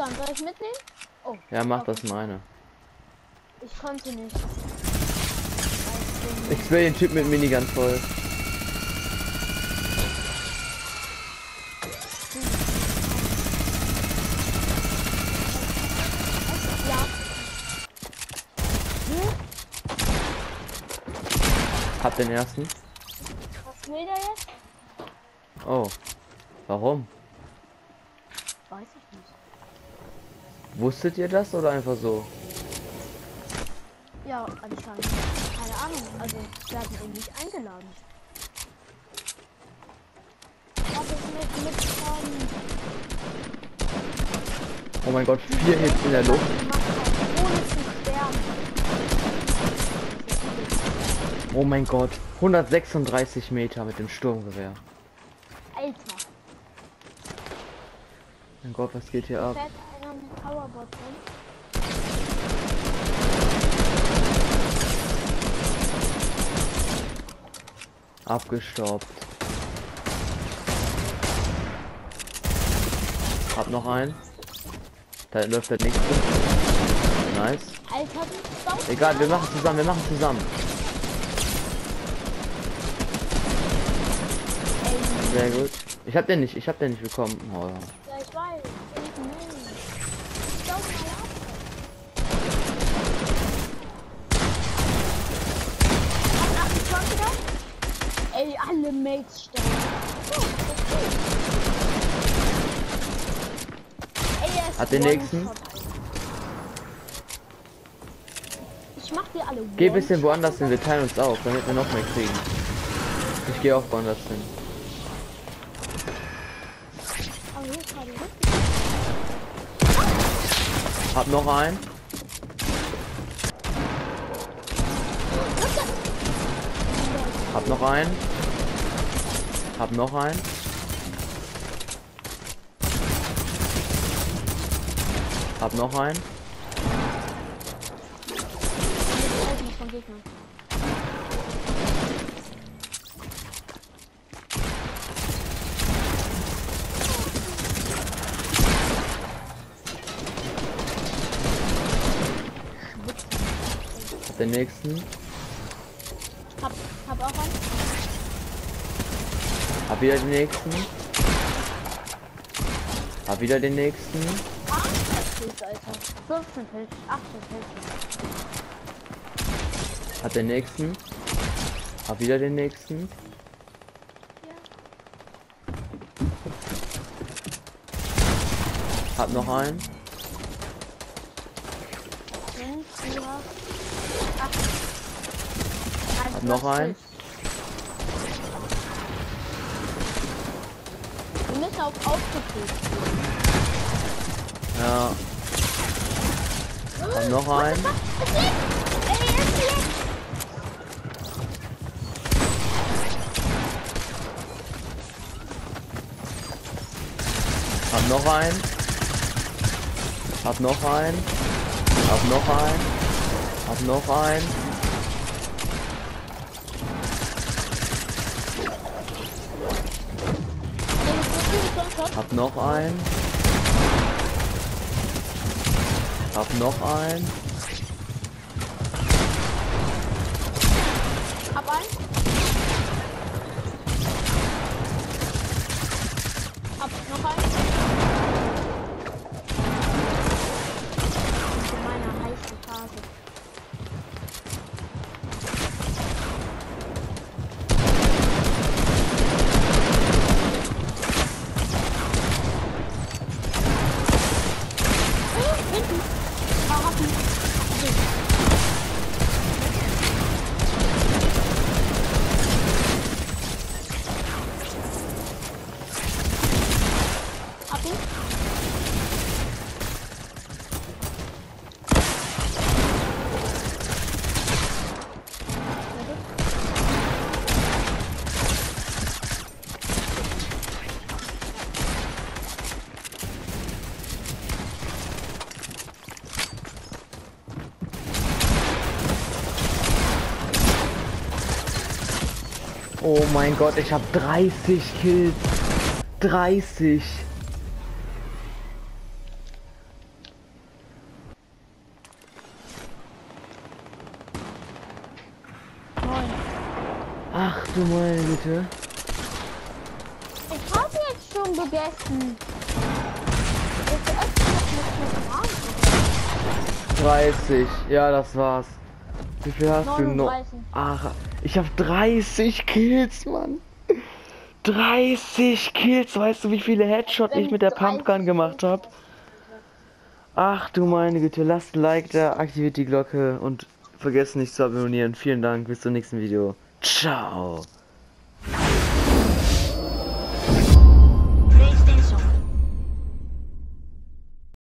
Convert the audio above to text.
Shotgun, soll ich mitnehmen? Oh. Ja, mach okay. das meine. Ich konnte nicht. Ich will den Typ mit Minigun voll. Ja. Hab den ersten. Was will der jetzt? Oh. Warum? Weiß ich nicht. Wusstet ihr das oder einfach so? Ja, anscheinend. Keine Ahnung. Also, wir hatten ihn nicht eingeladen. Was ist mitkommen? Oh mein Gott, 4 Hits in der Luft. Ohne zu sterben. Oh mein Gott, 136 Meter mit dem Sturmgewehr. Alter. Mein Gott, was geht hier ab? Fährt einer mit Powerbot rum? Abgestaubt. Hab noch einen. Da läuft der nächste. Nice. Alter, du Sau. Egal, wir machen zusammen. Sehr gut. Ich hab den nicht bekommen. Oh. Ja, ich weiß. Sau mal ab. Ach, ich komm wieder. Ey, alle Mates sterben. Oh, okay. Ey, er ist Hat den nächsten. One-Shot. Ich mach die alle. Geh ein bisschen woanders hin, wir teilen uns auf, damit wir noch mehr kriegen. Ich gehe auch woanders hin. Oh, hier ist gerade richtig. Hab noch einen. Hab noch einen. Hab noch einen. Hab noch einen. Von Gegnern. Hab den nächsten. Hab auch einen. Hab wieder den nächsten. Hab wieder den nächsten. Alter. 15 Pilz, 18 Pilz. Hab den nächsten. Hab wieder den nächsten. Hab noch einen. Hab noch einen. Wir müssen auf aufgefüllt. Ja. Hab noch einen. Hab noch einen. Hab noch einen. Hab noch einen. Hab noch einen. Hab noch einen. Hab noch einen. Hab einen. Hab noch einen. In meiner heißen Phase. Hinten. Hab ihn. Hab ihn. Oh mein Gott, ich habe 30 Kills. 30. Ach du meine Güte. Ich habe jetzt schon gegessen. Ich esse noch mit 30. Ja, das war's. Wie viel hast du noch? 39. Ach, ich habe 30 Kills, Mann. 30 Kills. Weißt du, wie viele Headshots ich mit der Pumpgun gemacht habe? Ach du meine Güte. Lasst ein Like da, aktiviert die Glocke und vergesst nicht zu abonnieren. Vielen Dank. Bis zum nächsten Video. Ciao.